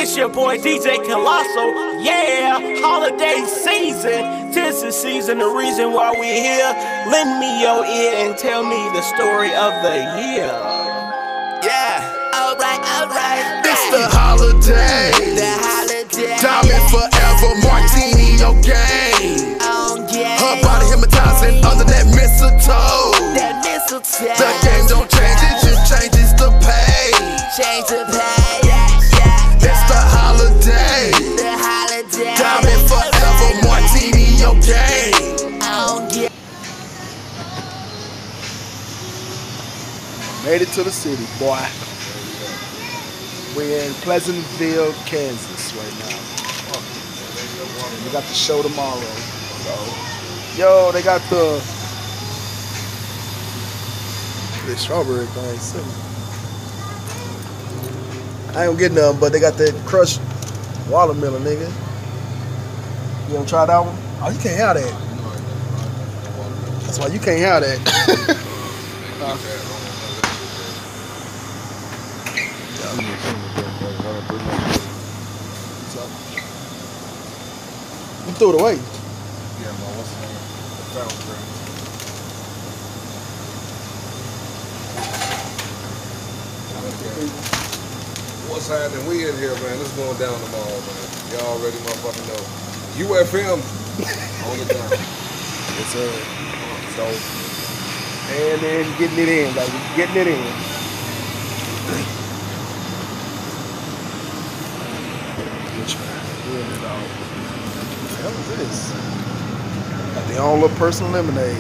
It's your boy DJ Colossal. Yeah, holiday season. 'Tis the season, the reason why we here. Lend me your ear and tell me the story of the year. Yeah, alright. It's the holiday. Diamond forever, martini, your game. Her body hypnotizing under that mistletoe. The game don't change, it just changes the page. It's the holiday. Diamond forever, martini, your game. Made it to the city, boy. We're in Pleasantville, Kansas right now. And we got the show tomorrow. So, yo, they got the strawberry thing too. I ain't gonna get none, but they got that crushed watermelon, nigga. You wanna try that one? Oh, you can't have that. That's why you can't have that. You threw it away. Yeah, man, what's the name? The fountain drink. What's happening? We in here, man. It's going down tomorrow, man. Y'all already motherfucking know. UFM on the down. It's so, and then getting it in, baby. Getting it in. What the hell is this? Got their own little personal lemonade.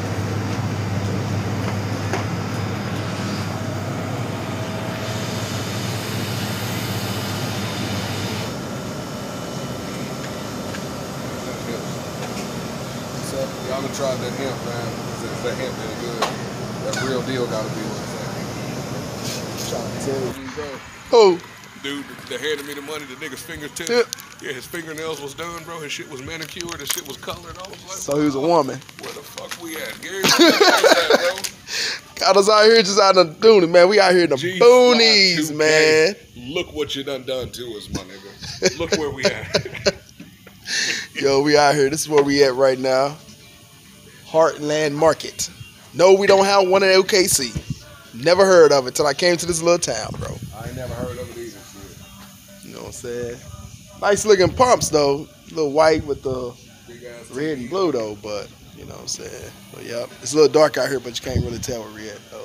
So, y'all done tried that hemp, man. Is that hemp any good? That real deal gotta be what Trying to tell you. it's at. Oh. Dude that handed me the money, the nigga's fingertips. Yeah, his fingernails was done, bro. His shit was manicured. His shit was colored. I was like, So he was a woman. where the fuck we at? Gary, where at, bro? Got us out here just out in the boonies, man. We out here in the boonies, G-Fly 2K. man. Look what you done to us, my nigga. Look where we at. Yo, we out here. This is where we at right now. Heartland Market. No, we don't have one in OKC. Never heard of it till I came to this little town, bro. I ain't never heard of it either. Shit. You know what I'm saying? Nice looking pumps though. A little white with the Big ass red and blue though, but you know what I'm saying? But yep. It's a little dark out here, but you can't really tell where we're at though.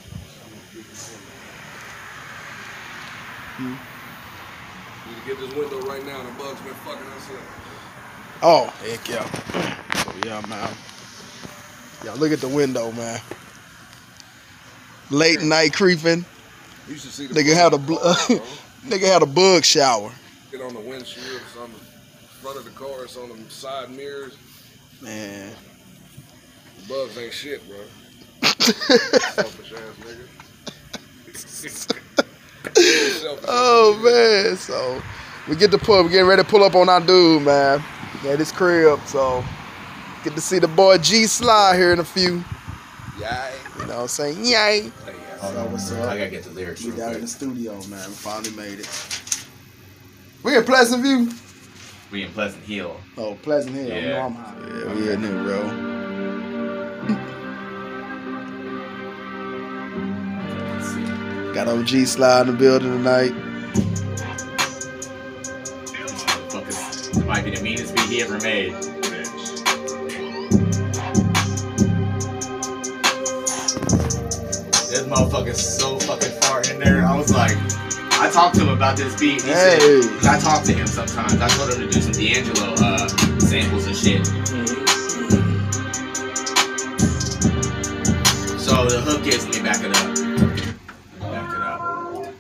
Need to get this window right now. The bugs been fucking us up. Oh, heck yeah. So yeah, man. Yeah, look at the window, man. Late night creeping. You should see the Nigga had a nigga had a bug shower. Get on the windshield, it's on the front of the car, it's on the side mirrors. Man. The bugs ain't shit, bro. Selfish ass nigga. Oh man, so we get we're getting ready to pull up on our dude, man. At his crib, so get to see the boy G Sly here in a few. Yay. You know what I'm saying? Yay. Hey, So what's up? I gotta get the lyrics We real down in quick. the studio, man. We finally made it. We in Pleasant View. We in Pleasant Hill. Oh, Pleasant Hill. Yeah. You know yeah, we in here, bro. Let's see. Got OG Sly in the building tonight. It might be the meanest beat he ever made. This motherfucker's so fucking far in there. I was like, I talked to him about this beat. He said, I talk to him sometimes. I told him to do some D'Angelo samples and shit. So the hook is, let me back it up. Back it up.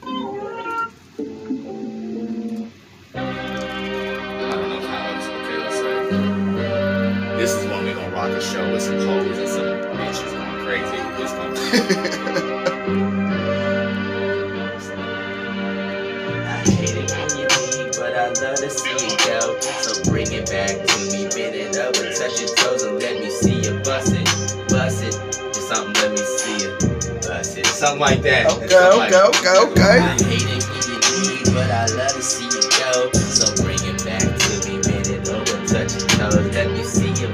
I don't know how else. Okay, let's say. This is when we gonna rock a show with some hoes and some bitches going crazy. It's gonna I hate it when you leave, but I love to see you go. So bring it back to me, bend it up and touch your toes and let me see you bust it, bust it. Or something, let me see you bust it. Something like that. Okay. I hate it when you leave, but I love to see you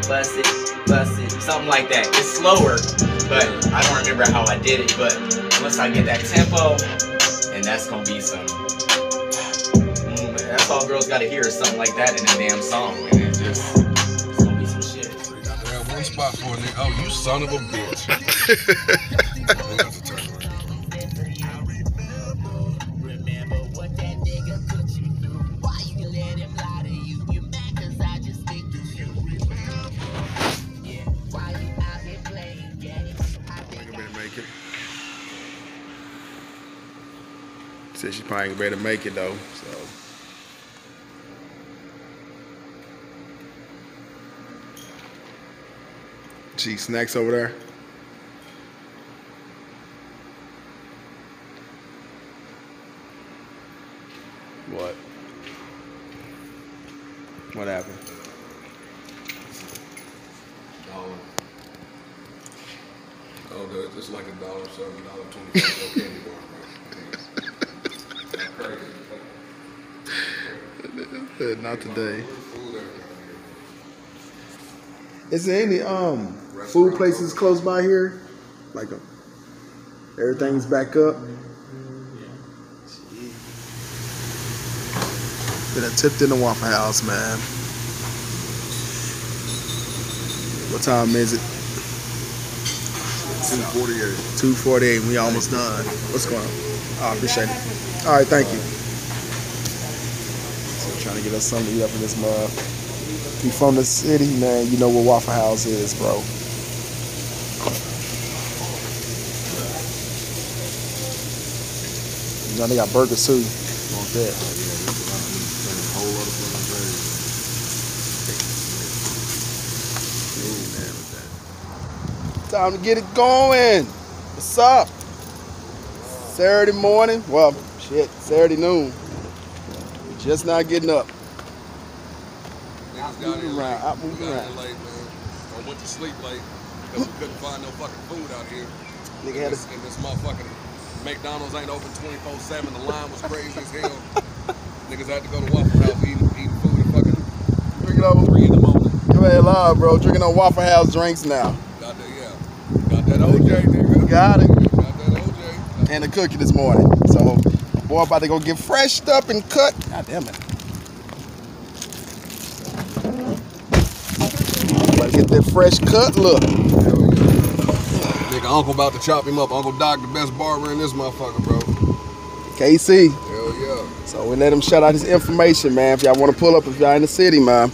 bust it, something like that. It's slower, but I don't remember how I did it. But once I get that tempo, and that's gonna be some. That's all girls gotta hear is something like that in a damn song, and it's gonna be some shit. Damn, one spot for a nigga. Oh, you son of a bitch. Said she probably ain't ready to make it though, so. She snacks over there. What? What happened? Oh, it's like $1.07, $1.25 candy bar. Not today. Is there any food places close by here? Like everything's back up. Been tipped in the Waffle House, man. What time is it? 2:48. 2:48. We almost done. What's going on? Oh, I appreciate it. All right, thank you. So trying to get us something to eat up in this mug. If you from the city, man, you know what Waffle House is, bro. You know they got burgers too. Want that? Time to get it going. What's up? Saturday morning. Well, shit, Saturday noon. Just not getting up. Niggas got in late. Out moving around. Late, man. I went to sleep late because we couldn't find no fucking food out here. Nigga had And this motherfucking McDonald's ain't open 24/7. The line was crazy as hell. Niggas had to go to Waffle House eating food at fucking drinking on 3 in the morning. You ain't lying, bro. Drinking on Waffle House drinks now. Got that, yeah. Got that OJ, nigga. Got it. Got that OJ. And a cookie this morning. So, boy, about to go get freshed up and cut. God damn it. About to get that fresh cut look. Hell yeah. Nigga, Uncle about to chop him up. Uncle Doc, the best barber in this motherfucker, bro. KC. Hell yeah. So we let him shout out his information, man. If y'all want to pull up, if y'all in the city, man.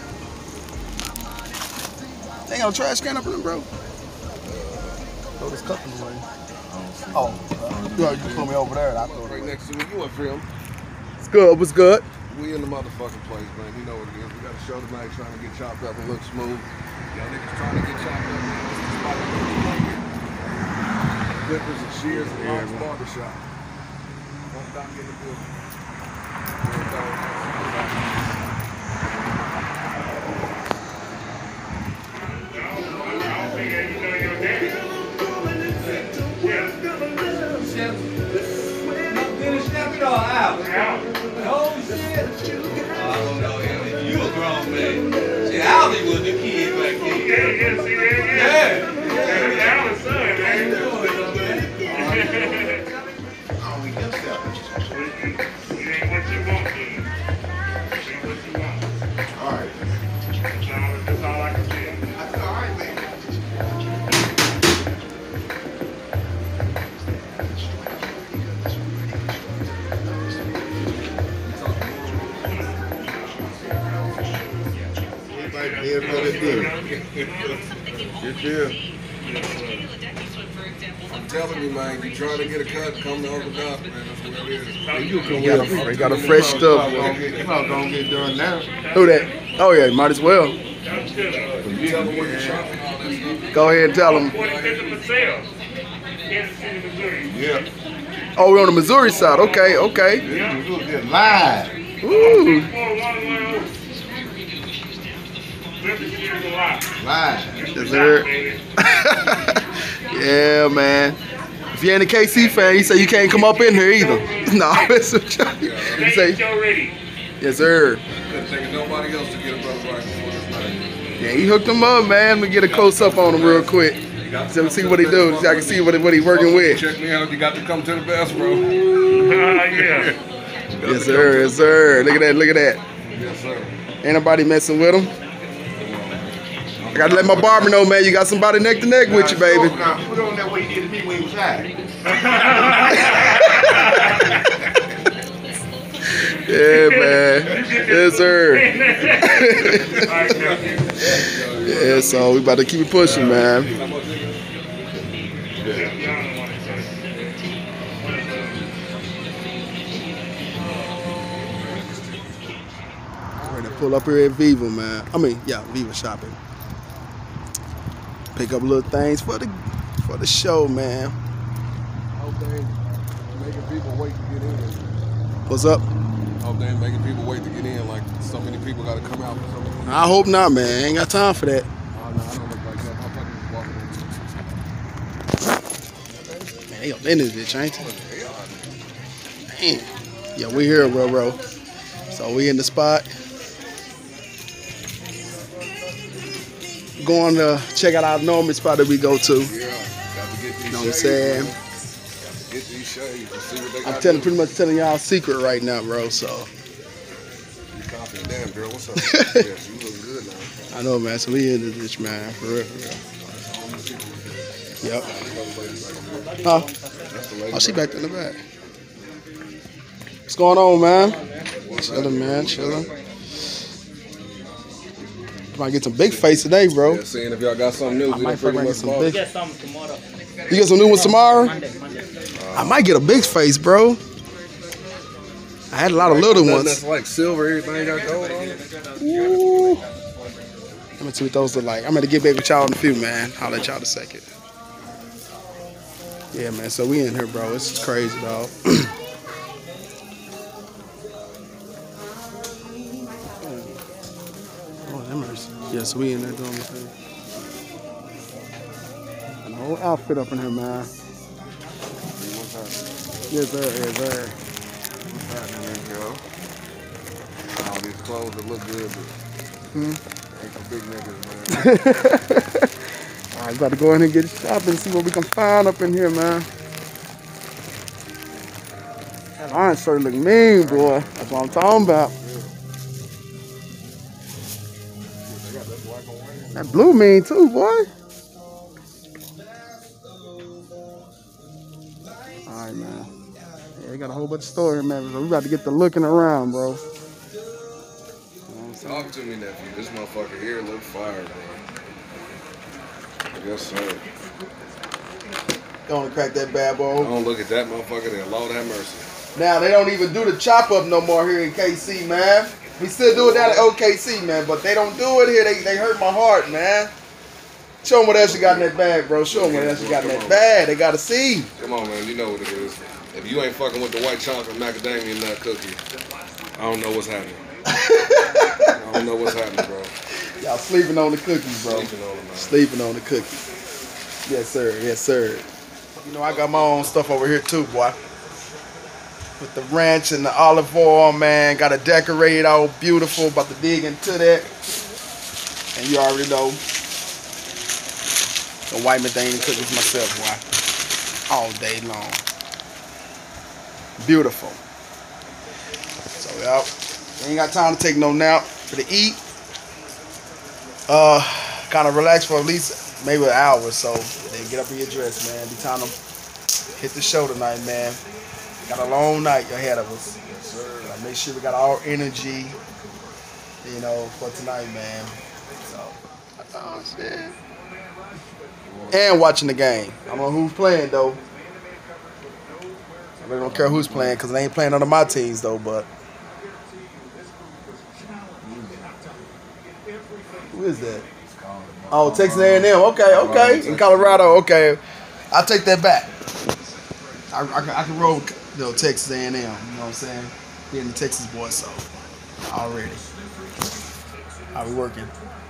They got a trash can up in there, bro. Throw this cup away. Oh, you put me over there. And I throw it Right away. next to me, you and film. It's good. What's good? We in the motherfucking place, man. You know what it is. We got a show tonight trying to get chopped up and look smooth. Y'all niggas trying to get chopped up, man. This is the spot to go. Clippers and shears and Bob's Barbershop. Don't doc in the building. Snap it all out. Oh shit. I don't know him. You a grown man. See, Alvin was the kid back then. Yeah, see that? Yeah. Alan's son, man. How you doing, man? It ain't what you want, dude. It ain't what you want. All right. That's all I can say. That's all right, man. Good deal. I'm telling you, man, you trying to get a cut, come to Uncle Doc, man. That's what it is. They got a fresh stuff. You not gonna get done now. Who that? Oh, yeah, might as well. That's good. You tell them where you're shopping, all that stuff. Go ahead and tell them. 45th of Marcel, Kansas City, Missouri. Yeah. Oh, we're on the Missouri side. Okay, okay. This was just live. Ooh. 4110. Memphis Cheers Alive. Live. Yes, sir. Yeah, man. If you ain't a KC fan, you say you can't come up in here either. No, it's a joke. You Thank say, you, Joe Ready. yes, sir. Couldn't think of nobody else to get a brother right before this night. Yeah, he hooked him up, man. Let me get a close up on him real quick. So see what he do. So I can see what he working with. Check me out. You got to come to the best, bro. Yeah. Yes, sir. Yes, sir. Look at that. Look at that. Yes, sir. Ain't nobody messing with him. I gotta let my barber know, man. You got somebody neck to neck with you, baby. Now, put on that way you did to me when he was high. Yeah, man. Yes, sir. Yeah, so we about to keep it pushing, man. Ready to pull up here at Viva, man. I mean, yeah, Viva Shopping. Pick up little things for the show, man. Hope they ain't making people wait to get in. What's up? Hope they ain't making people wait to get in. Like so many people got to come out for something. I hope not, man. Ain't got time for that. Oh, no, I don't look like that. My fucking walking in. Man, they up in this bitch, ain't they? Man. Yeah, we here, bro. So we in the spot. Going to check out our normal spot that we go to. Yeah, got to get these You know what I'm shades, saying? man. Got to get these shades and see what they got. I'm pretty much telling y'all a secret right now, bro. So You confident, damn girl. What's up? Yes, you look good now. I know, man. So we in this bitch, man. For real. Yep. Huh? Oh, she back in the back. What's going on, man? Chilling, man. Chilling. Might get some big face today, bro. Yeah, seeing if y'all got something new. I might pretty fucking much get some bought. big. Get some tomorrow. You get some new ones tomorrow? Monday. I might get a big face, bro. I had a lot of little Nothing ones. That's like silver, everything got gold on it. Ooh. Let me see what those look like. I'm gonna get back with y'all in a few, man. I'll let y'all in a second. Yeah, man. So we in here, bro. It's just crazy, dog. Oh, that mercy. Yeah, so we in there doing the thing. An whole outfit up in here, man. Yes, sir. Yes, sir. What's happening, girl? All these clothes that look good, but ain't for big niggas, man. All right, about to go in and get shopping and see what we can find up in here, man. That iron shirt look mean, boy. That's what I'm talking about. That blue mean too, boy. All right, man. Yeah, they got a whole bunch of stores here, man. So we about to get the looking around, bro. Talk to me, nephew. This motherfucker here look fire, bro. Yes, sir. Gonna crack that bad boy. Don't look at that motherfucker there. Lord have mercy. Now, they don't even do the chop up no more here in KC, man. We still do it down at OKC, man, but they don't do it here. They hurt my heart, man. Show them what else you got in that bag, bro. Show them what else you got in that bag. They got to see. Come on, man. You know what it is. If you ain't fucking with the white chocolate macadamia nut cookie, I don't know what's happening. I don't know what's happening, bro. Y'all sleeping on the cookies, bro. Sleeping on them, man. Sleeping on the cookies. Yes, sir. Yes, sir. You know, I got my own stuff over here, too, boy. With the ranch and the olive oil, man. Got to decorate it all beautiful. About to dig into that. And you already know. Gonna wipe my thing and cookies myself, boy. All day long. Beautiful. So, y'all. Ain't got time to take no nap. For the eat. Kind of relax for at least maybe an hour or so. Then get up in your dress, man. Be time to hit the show tonight, man. Got a long night ahead of us. Gotta make sure we got all energy, you know, for tonight, man. So, oh shit. And watching the game. I don't know who's playing though. I really don't care who's playing because they ain't playing under my teams though, but. Who is that? Oh, Texas A&M. Okay. In Colorado. Okay. I'll take that back. I can roll Texas A&M. You know what I'm saying? Being the Texas boy, so already. I'll be working.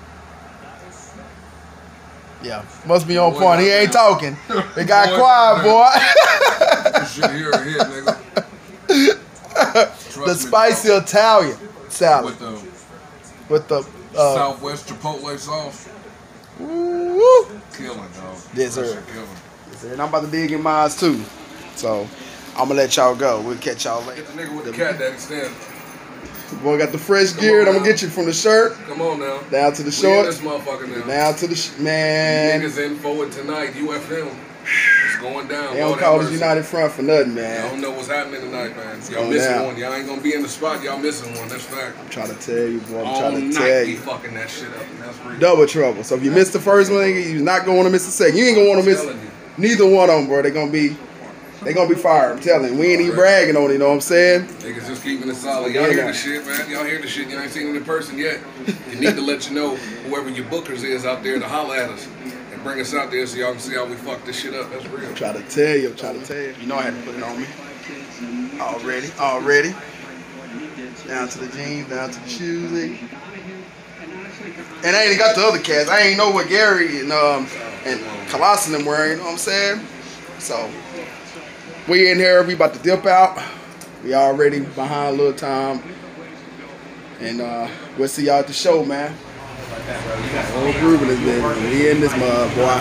Yeah. Must be on point. He ain't talking. They got quiet, boy. Shit here or here, nigga. The spicy Italian salad. With Southwest Chipotle sauce. Woo! Killing, dog. Yes, That sir. shit killing. Yes, sir. And I'm about to dig in mine too. So I'm gonna let y'all go. We'll catch y'all later. Get the nigga with the cat daddy stand. Boy got the fresh gear. I'm gonna get you from the shirt Come on now. down to the We in shorts, this motherfucker now. down to the man. Niggas in forward tonight. UFM. It's going down. They don't Lord call have us mercy. United Front for nothing, Y'all man. don't know what's happening tonight, man. Y'all going missing down. one. Y'all ain't gonna be in the spot. Y'all missing one. That's fact. I'm trying to tell you, boy. I'm All trying to night tell we you. fucking that shit up, and that's real. Double trouble. So if you missed the first one, you're not gonna want to miss the second. You ain't gonna want to miss Telling you. neither one of them, bro. They gonna be fired. I'm telling you. We ain't even bragging on it. You know what I'm saying? Niggas just keeping it solid. Y'all hear the shit, man. Y'all hear the shit. Y'all ain't seen it in person yet. You need to let you know whoever your bookers is out there to holler at us and bring us out there so y'all can see how we fuck this shit up. That's real. I'm trying to tell you. I'm trying to tell you. You know I had to put it on me. Already. Down to the jeans, down to the shoes. And I ain't got the other cats. I ain't know what Gary and Colossus and them wearing. You know what I'm saying? So we in here. We about to dip out. We already behind a little time. And we'll see y'all at the show, man. Whole group of this bitch. We in this mud, boy.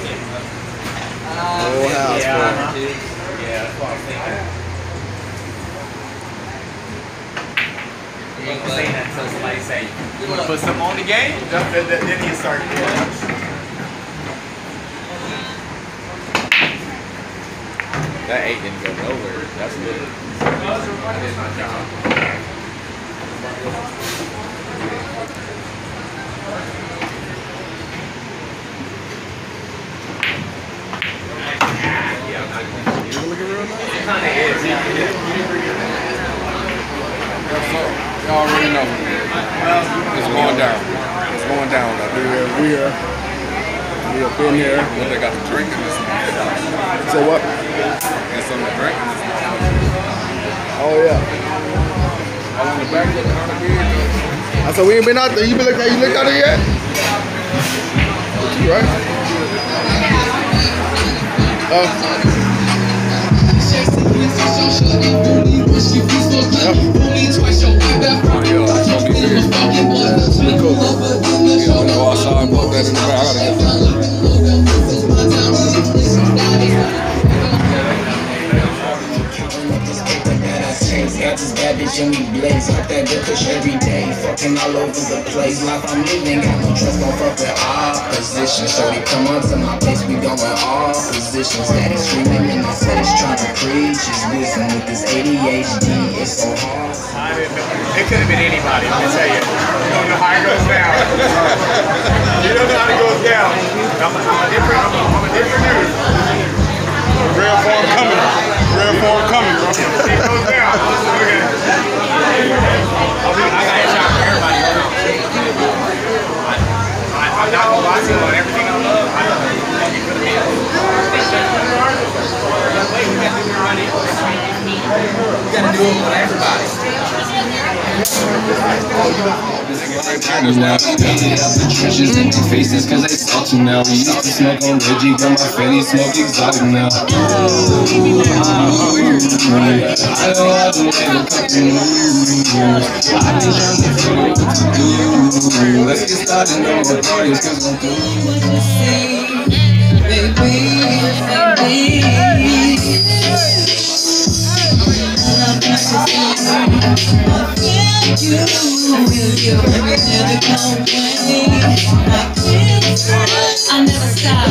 Whole house, boy. You ain't gonna say that until somebody say, you wanna put something on the game? Then you start That 8 didn't go nowhere. That's good. I did my job. Y'all already know. It's going down. It's going down. We up in here. What they got to drink in this motherfucker? So what? Get something to drink in this motherfucker. Oh yeah. All on the back looking kind of good. I said we ain't been out there. You looked out there yet? You right? Go outside and put that in the back. I gotta Got this bad bitch and we blaze like that good kush every day. Fucking all over the place, life I'm living. Got no trust, gon' fuck with opposition. So they come on to my place, we going all positions. Daddy screaming in his head, trying to preach his wisdom with this ADHD. It's so hard. It could have been anybody, let me tell you. You don't know how it goes down. You don't know how it goes down. I'm a different dude. Real form coming. Real form coming, bro. It goes down. I got a shot for everybody. I'm not gonna lie to you on everything I love. I don't know. You could have been. You gotta do it with everybody. Now the trenches in their faces cause they salty now. We used to smoke on Reggie, but my Fetty smoke exotic now. I know I've been waiting a couple years. I've been trying to figure out what to do. Let's get started on the parties cause I'm through. What you say, I never stop.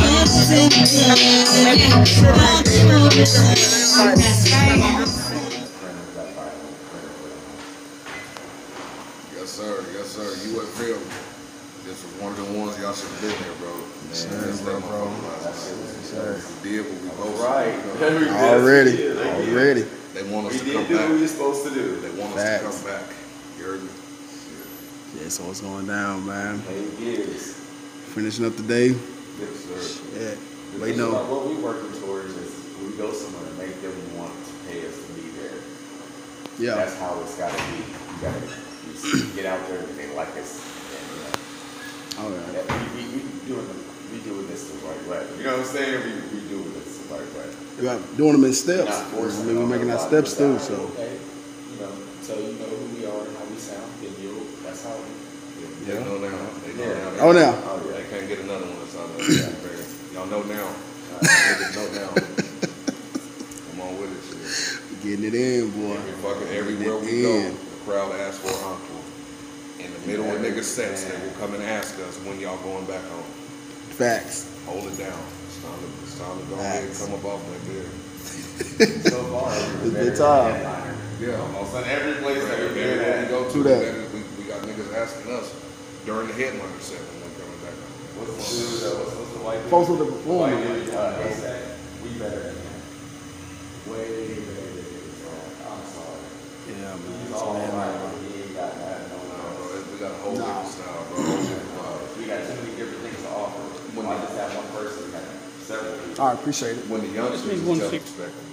Yes, sir. Yes, sir. UFL. This was one of the ones y'all should have been there, bro. We did what we both Already. They want us to come back. what you're supposed to do. They want us to come back. You heard me? Yeah, so what's going down, man? Years. Finishing up the day. Yes, sir. Yeah. Because Wait, no. What we're working towards is we go somewhere and make them want to pay us to be there. Yeah. That's how it's got to be. You got to get out there and they like us. And, you know, Oh yeah. that we doing this the right way. You know what I'm saying? We doing this the right way. We are doing them in steps. Not forcing We're them making our a lot steps too. without, So okay, you know, until you know who we are and how we sound, then that's how. Yeah. No, now, Oh, now. Oh, yeah. They can't get another one that's on there. Y'all know now. Niggas know now. Come on with it, shit. Getting it in, boy. Everywhere we go, the crowd asks for an encore. In the middle of niggas' sets, they will come and ask us when y'all going back home. Facts. Hold it down. It's time to go ahead and come up off that beer. So far, It's good time. Yeah, almost on every place that we go to, we got niggas asking us during the headliner set when they're coming back home. what's the white dude? Folks with the White performing. dude, ASAP, we better than him. Way better than him. I'm sorry. Yeah, man. He's all right. He ain't got nothing on Bro, we got a whole different style, bro. We got too many different things to offer. When I just have one person, we got several people. All right, appreciate it. When the youngsters tell respect them.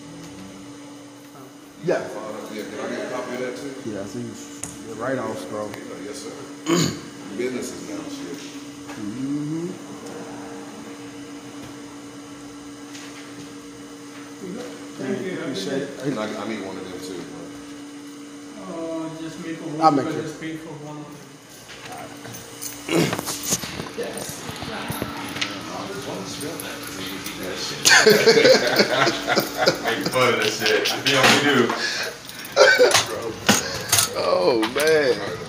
Yeah. Yeah, can I get a copy of that too? Yeah, I see you. You're right on, Scroll. Yes, sir. Businesses now, shit. Mm-hmm. Thank you. Appreciate it. And I need one of them too, bro. Just make a one. I'll make it. Just pay for one of them. Make fun of this shit. You know what we do. Oh, man.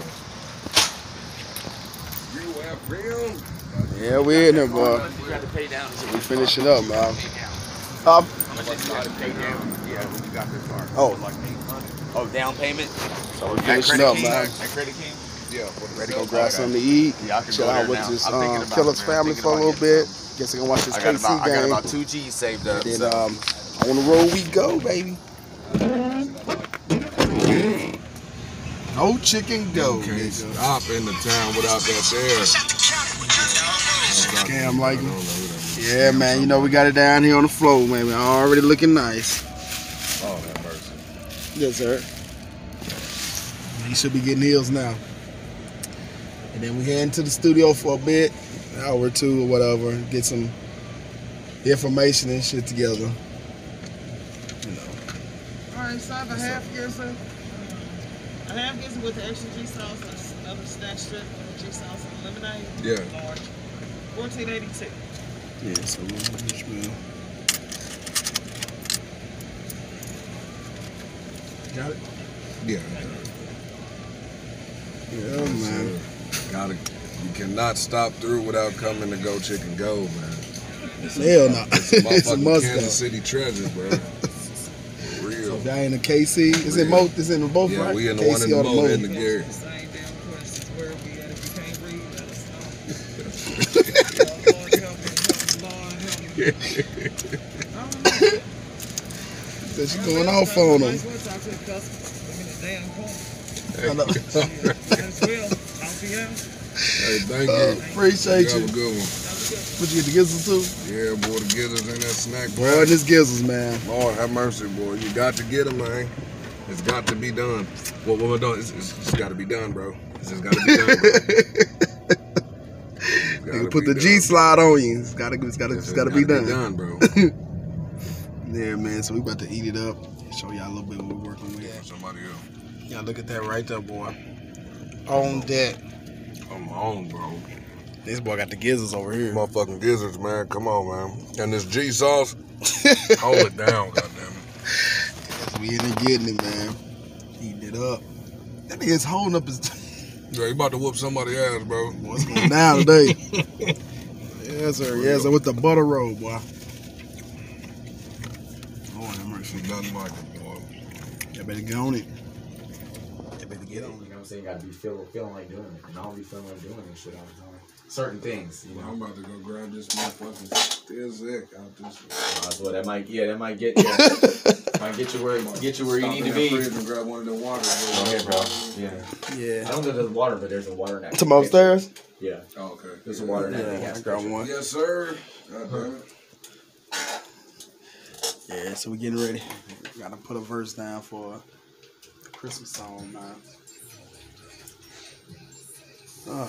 You have film? Yeah, we in there, boy. You got to pay down. We finishing up, man. How much you got to pay down? Yeah, when you got this far. Oh. Like 800. Oh, down payment? So we finishing up, man. At Credit King? Yeah. Ready to go grab something to eat. Yeah, I can Chill go out there with now. this I'm thinking about Phillips it, man. family Thinking for a about little getting bit. Guess I can watch this I KC got game. about 2 G's saved up. Then So. on the road we go, baby. No chicken go. Can't stop in the town without that there. Scam like him. Yeah, man. You know we got it down here on the floor, man. We're already looking nice. Oh, that mercy. Yes, sir. He should be getting heels now. And then we head into the studio for a bit, an hour or two or whatever, get some information and shit together. You know. All right, so I have a half gizzard. A half gizzard with the extra G sauce, another snack strip with G sauce and lemonade. Yeah. Large. $14.82. Yeah, so which meal? Got it? Yeah. Yeah, man. You cannot stop through without coming to Go Chicken Go, man. Hell no. It's a It's a motherfucking must Kansas go. City treasure, bro. For real. So y'all in the KC? Is it both? Is it in both? Yeah, right? we in the KC one in the or boat in the It's Gary. the same damn questions. Where we at? If you can't read, let us know. Lord help me, Lord help me. So she going off on them. Nice one, talk to the customer. I'm in the damn corner. I know. As well. I'll be out. Hey, thank you. Appreciate You you. have a good one. What you get the gizzards too? Yeah, boy, the gizzards in that snack. Boy, and this gizzards, man. Lord have mercy, boy. You got to get them, man. It's got to be done. What we're doing, it's just got to be done, bro. It's just got to be done, bro. You put the G slide on you. It's gotta be done. bro. Yeah, man. So we about to eat it up. Show y'all a little bit what we're working with. Somebody else. Y'all look at that right there, boy. On deck. I'm on, bro. This boy got the gizzards over here. Motherfucking gizzards, man. Come on, man. And this G sauce, hold it down, goddammit. Yes, we in there getting it, man. Eating it up. That nigga's holding up his. Yeah, you about to whoop somebody's ass, bro. What's going down today? Yes, sir. Yes, sir. With the butter roll, boy. Lord have mercy. Nothing like it, boy. You better get on it. You better get on You know what I'm saying? You gotta be feeling like doing it. And I don't be feeling like doing this shit all the time. Certain things, you know. I'm about to go grab this motherfucking Thick out this way. So that might get you. Might get you where you need to be. Fridge and grab one of them waters. Go ahead, bro. Yeah. Yeah. I don't know there's water, but there's a water next. Come upstairs? Yeah. Oh, okay. There's a water next. Yeah, I got one. Yes, sir. God damn it. Yeah, so we getting ready. Gotta put a verse down for a Christmas song, man. Oh.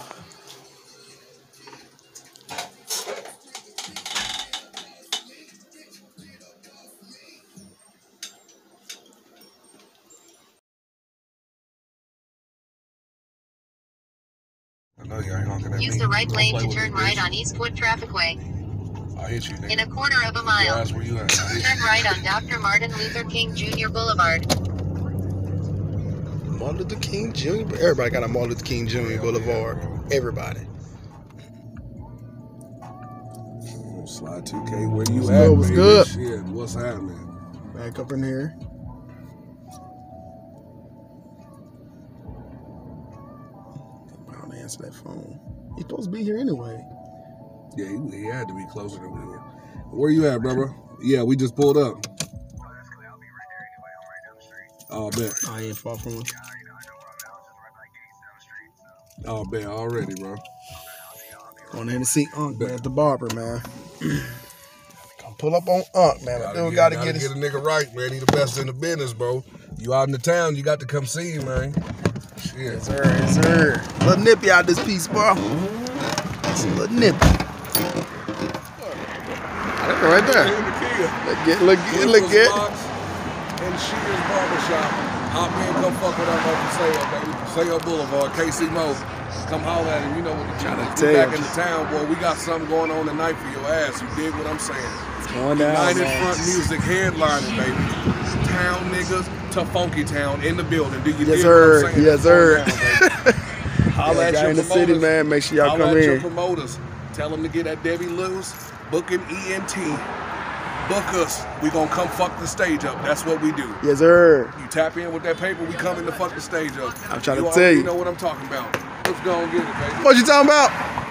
I know y'all honking at me. Use the right Don't lane play to with turn me, right bitch. on Eastwood Trafficway. I'll hit you, nigga. In a quarter of a Your mile, ass where you at? I'll hit turn you. right on Dr. Martin Luther King Jr. Boulevard. Martin Luther King Jr. Everybody got a Martin Luther King Jr. Boulevard. Everybody. Slide 2K, where you What's at, good? What's baby? good? Shit, what's happening? Back up in here. I don't answer that phone. He's supposed to be here anyway. Yeah, he had to be closer than we were. Where you at, brother? Yeah, we just pulled up. Oh, bet. I ain't far from us. Oh, bet already, bro. Going in to see Unc, man, at the barber, man. Come pull up on Unc, man. I do gotta get a nigga right, man. He the best in the business, bro. You out in the town, you got to come see him, man. Shit. Yes, sir. Yes, sir. Little nippy out this piece, bro. That's a little nippy. Look right there. Look good. And Shears Barbershop. Hop in, come fuck with us on Paseo, baby. Paseo Boulevard, KC Mo. Come holler at him. You know what the channel is. We back in the town, boy. We got something going on tonight for your ass. You dig what I'm saying? It's going down, United man. Front Music headlining, baby. Town niggas to Funky Town in the building. Do you dig what I'm saying? Yes, sir. Holla at your in the city, promoters. man. Make sure y'all Holla come at your in. promoters. Tell them to get at Debbie Lou's. Booking ENT. Book us. We gonna come fuck the stage up. That's what we do. Yes, sir. You tap in with that paper, we come in to fuck the stage up. I'm trying to You tell you. already know what I'm talking about. Let's go and get it, baby. What you talking about?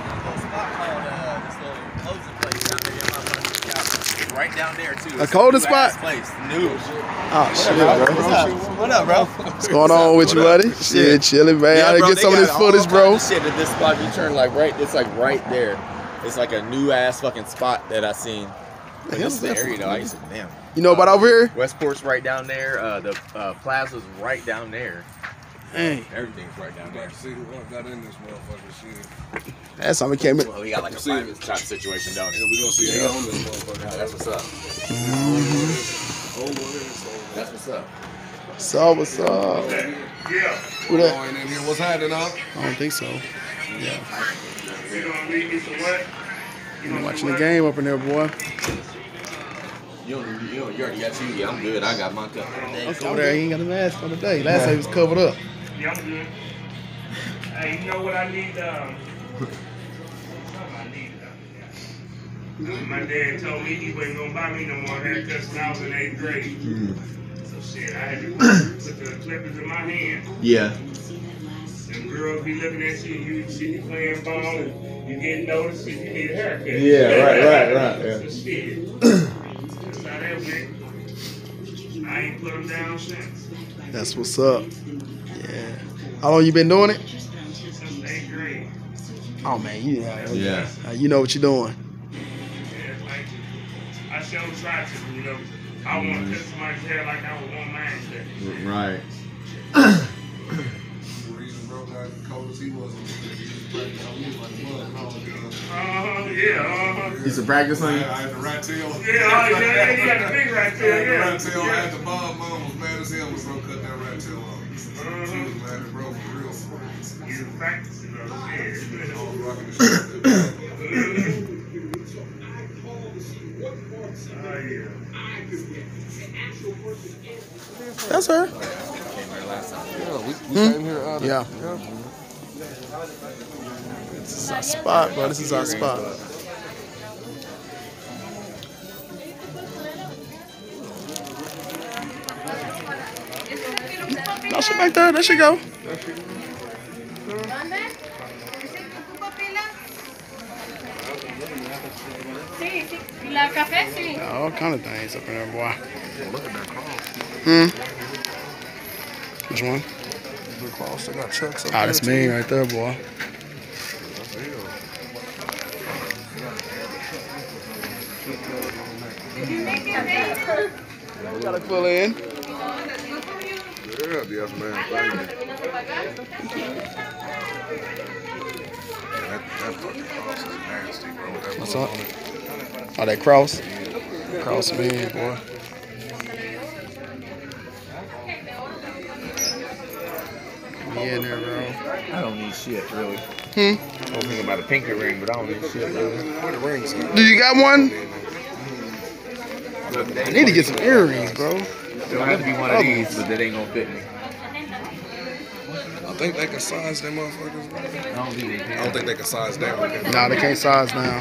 Right down there too. A colder spot? Place. New. Oh, shit, bro. What up, bro? What's going on with you, buddy? Shit, chilling, man. I bro, get they some of this got footage, all bro. kinds of shit at this spot. You turn like right, it's like right there. It's like a new ass fucking spot that I seen. Like, this is the area though. I used to damn. You know about over here? Westport's right down there. The Plaza's right down there. Hey. Everything's right down there. See who got in this motherfucker shit. That's how we came in. Well, we got like a private type situation down here. We gonna see it on this motherfucker. That's what's up. That's what's up. So, what's up? Yeah. Who that? Going in here. What's happening, huh? I don't think so. Yeah. You gonna leave me some what? I'm watching the game up in there, boy. You already got you. Yeah, I'm good. I got my cup. Over there, he ain't got a mask on today. Last time he was covered up. Yeah, I'm good. Hey, you know what I need? Something I needed. My dad told me he wasn't gonna buy me no more haircuts when I was in 8th grade. So shit, I had to put the clippers in my hand. Yeah. Them girls be looking at you, you shit, you playing ball, and you getting noticed if you need a haircut. Yeah, right. Yeah. So shit. That's how that went. I ain't put them down since. That's what's up. Yeah. How long you been doing it? Since 8th grade. Oh, man, Yeah. you know what you're doing. Yeah, like, I sure try to, you know. I want to cut somebody's hair like I would want mine cut. Right. The reason bro got cold as he was, he was practicing on me like mud and all that. Yeah, Used to practice on you? I had the rat tail. Yeah, you got the big rat tail, The yeah. rat tail. I had the bomb. Mom was mad as hell when bro cut that rat tail off. She was mad at bro for real. You practicing on I was shit. rocking the shit. Oh, yeah. That's her. Yeah, we came here out of Yeah. This is our spot, bro. This is our spot. No shit back there. There she go. La café, sí. All kind of things up in there, boy. Look at that cross. Which one? The cross, they got chucks up Ah, that's me right there, boy. We gotta pull in. Yeah, yes, man. Thank you. That fucking cross is nasty, bro. That What's wood up? on it. Oh, that cross? Cross me, boy. be in there, bro. I don't need shit, really. Hmm? I was thinking about a pinky ring, but I don't need shit, really. Where the rings at? Do you got one? Look, I need to get some earrings, bro. It'll have to be one of these, but that ain't gonna fit me. I think they can size them motherfuckers. I don't think they I can. don't think they can size down. Nah, they can't size now.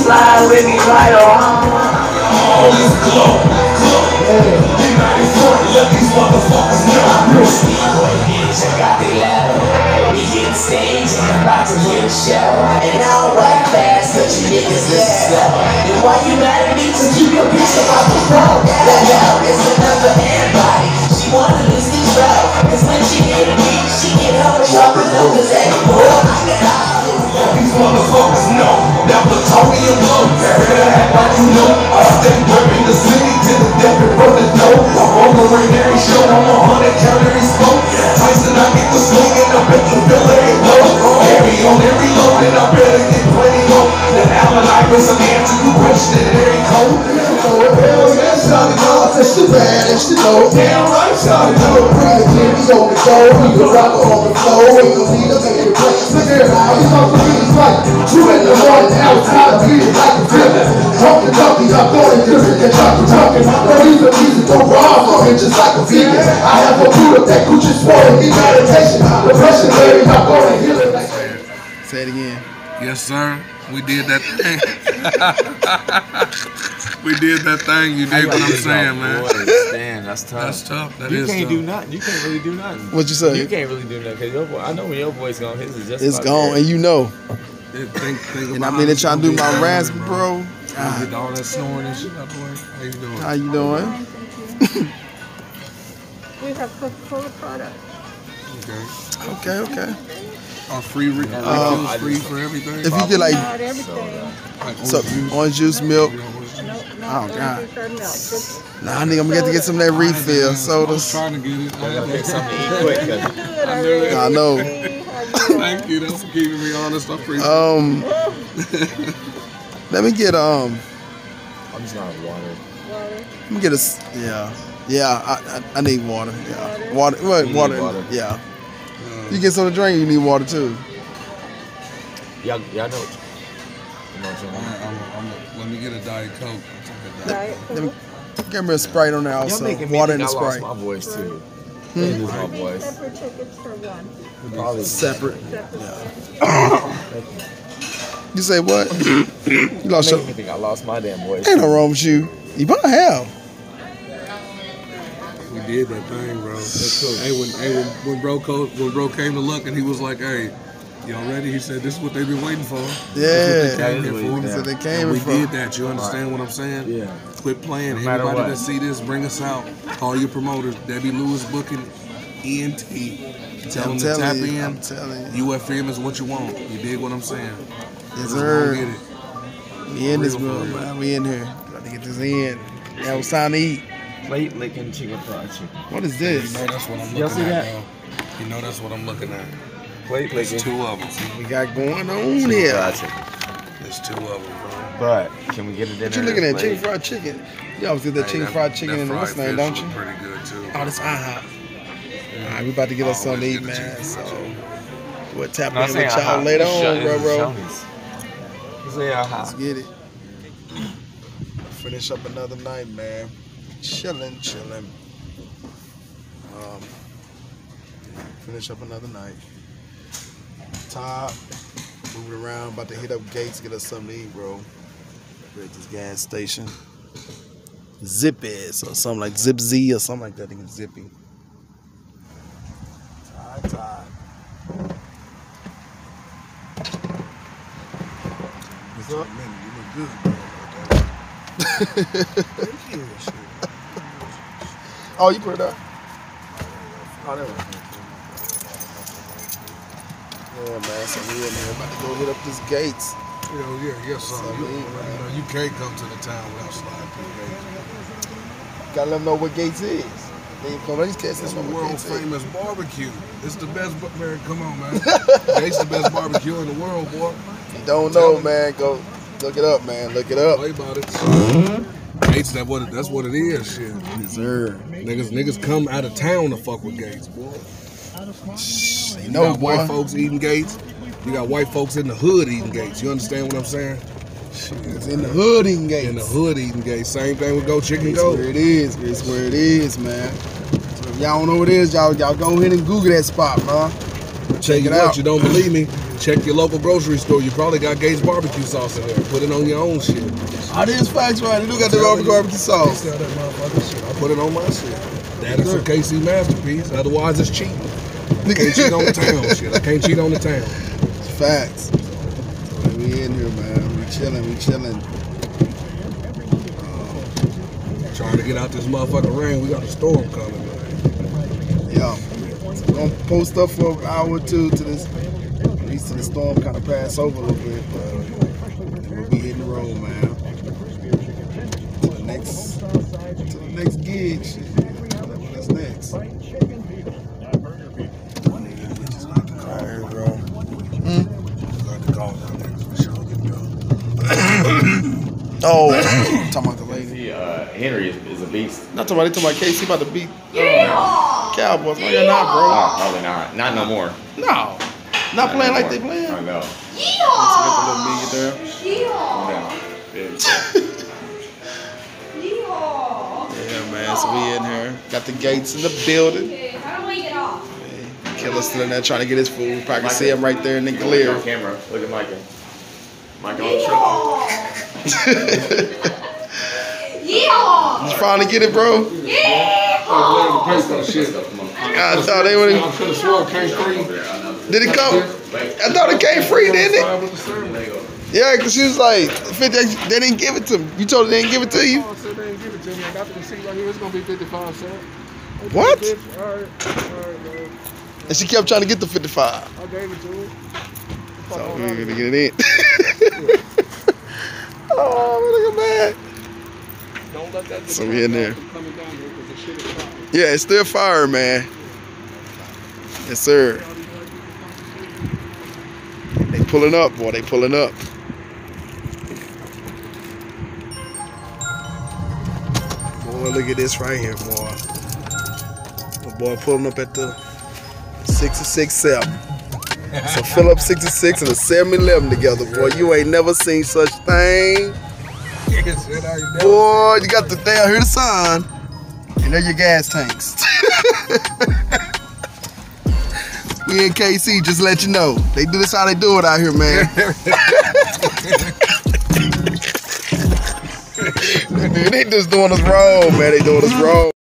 Slide with me right on. let these motherfuckers know. Check out the level. We get stage and about to hit a show. And I don't like fast, cause you niggas is slow. And why you mad at me? Cause you your bitch about the pro. That hell is another antibody. She wanna lose control. Cause when she hit a beat, she get hella trouble. Cause anymore, I got all these motherfuckers know that plutonium blow. Better act like you know. I stay whipping the city to the death and run the dough. I'm on the every show, I'm 100 calorie smoke. Tyson, I get the swing and I bet the filler ain't low. Every on every load and I better get plenty low. Then Allen Iverson answer the question in every code. Hell yeah, shawty know, that's the bad, that's the know. Damn right, shawty know. Bring the Jimmy's on the go, we can rock on the floor. We can see the man in place. Look here, how you supposed to be like 2 in the morning, outside, beat it like a villain. Talk the junkies, I'm going different than talking. No reason, music go wrong for him just like a vegan. I have a Buddha that Gucci spoiled me meditation. Depression, baby, I'm going to heal it like. Say it again. Yes, sir. We did that thing. We did that thing. You dig what I'm saying, man? Damn, that's tough. That's tough. That you is can't tough. do nothing. You can't really do nothing. What you say? You can't really do nothing because your voice. I know when your voice gone, his is just. It's about gone, there. and you know. Think And I mean, they trying to do my raspy, bro. Get all that snoring and shit out the way. How you doing? How you doing? We have Coca-Cola products. Okay. Okay. Are free refills free for everything? If you get like, Not everything. so orange juice, milk. No, Oh, God. juice or milk. Just Nah, I think I'm gonna get some of that refill I was sodas. trying to get it. I gotta pick something to eat quick. 'Cause good. I knew it. I know. Thank you. That's for keeping me honest. I appreciate Let me get I'm just not water. let me get I need water. Yeah, water. What, You need water? water. Yeah. You get something to drink, you need water too. Y'all know. You know what I'm saying? Let me get a Diet Coke. Right? Let me give me a Sprite on there Y'all also. making me Water and think a I lost Sprite. my voice too. I lose my voice. Separate tickets for one. Probably Separate. Separate. You say what? You lost your. Making me think I lost my damn voice. Ain't no wrong with you. You probably have. We did that thing, bro. Hey, when bro came to look and he was like, "Hey, y'all ready?" He said, "This is what they've been waiting for." Yeah. That is what He said they And came we for. did that. You understand what I'm saying? Yeah. Quit playing. No matter Anybody what. that see this, bring us out. Call your promoters. Debbie Lewis Booking, ENT. Tell them to tap in. I'm telling you. UFM is what you want. You dig what I'm saying? Yes, Let's go sir. get it. We in this For real, mode, for real. man. We in here. Got to get this in. Now it's time to eat. Plate licking chicken fried chicken. What is You this? know that's what I'm Y'all looking see at, that? bro. You know that's what I'm looking at. Plate There's licking. 2 of them. We got going on Chicken here. fried chicken. There's 2 of them, bro. But can we get it in What you there? looking at? Plate? Chicken fried chicken. You always get that chicken fried chicken in the what's name, don't you? Pretty good too. Oh, that's IHOP. All right, we about to get us something to eat, man. So we'll tap No, in I'm with saying y'all later on, bro. Let's Let's get it. Finish up another night, man. Chilling. Finish up another night. Top, moving around, about to hit up Gates, get us something to eat, bro. We're at this gas station. Zippies or something like Zip Z or something like that. I think it's Zippy. Todd. What's up? Man, you look good, bro. Oh, you put it up? Oh, there we go. Yeah, man, so we in here about to go hit up this Gates. Yes, sir. You can't come to the town without sliding through the gate. Gotta let them know what Gates is. They come these cats It's know a what world Gates is. famous barbecue. It's the best, man. Come on, man. Gates the best barbecue in the world, boy. You don't know, man. Go look it up, man. Look it up. Play about it. Gates, that's what it is, shit. Yes, sir. Niggas come out of town to fuck with Gates, boy. You You know, got boy. white folks eating Gates. You got white folks in the hood eating Gates. You understand what I'm saying? It's in the hood eating Gates. In the hood eating Gates. Same thing with Go Chicken It's Go. where it is. It's where it is, man. So if y'all don't know what it is, y'all go ahead and Google that spot, man. Check it out. You don't believe me? Check your local grocery store. You probably got Gates barbecue sauce in there. Put it on your own shit. Oh, this facts right. They do got the barbecue sauce. Sell that motherfucking shit. I put it on my shit. That is a KC masterpiece. Otherwise, it's cheating. I can't cheat on the town. Shit, I can't cheat on the town. Facts. So we in here, man. We chilling. Trying to get out this motherfucking rain. We got a storm coming, man. Yeah. So we're gonna post up for an hour or two to this. At least till the storm kind of pass over a little bit, but we'll be hitting the road, man. To the next gig. Shit. What's next? Alright, bro. Oh, talking about the lady. Henry is a beast. Not talking about, they talking about KC about to beat Cowboys. No, you're not, bro. No, probably not. Not no more. No. Not playing like they playing. I know. Let's get the little media there. Yeah, man. So we in here. Got the Gates in the building. How do we get off? Killer's still in there trying to get his food. Probably can see him right there in the glare. On camera. Look at Micah. Micah on the truck. Yeah. You finally get it, bro? Yeah. I thought they would. Did it come? I thought it came free, didn't it? Yeah, because she was like, 50, they didn't give it to me. You told her they didn't give it to you? I said they didn't give it to me. I got the receipt right here. It's going to be 55 cents. What? All right, man. And she kept trying to get the 55. I gave it to her. So we're going to get it in. Oh, look at that. Don't let that So we in there. coming down here because the shit is fire. Yeah, it's still fire, man. Yes, sir. They pulling up, boy. They pulling up. Boy, look at this right here, boy. The boy pulling up at the 667. So fill up 66 and a 7-Eleven together, boy. You ain't never seen such thing. Boy, you got the damn, hear the sign. And there your gas tanks. We in KC, just let you know. They do this how they do it out here, man. They just doing us wrong, man. They doing us wrong.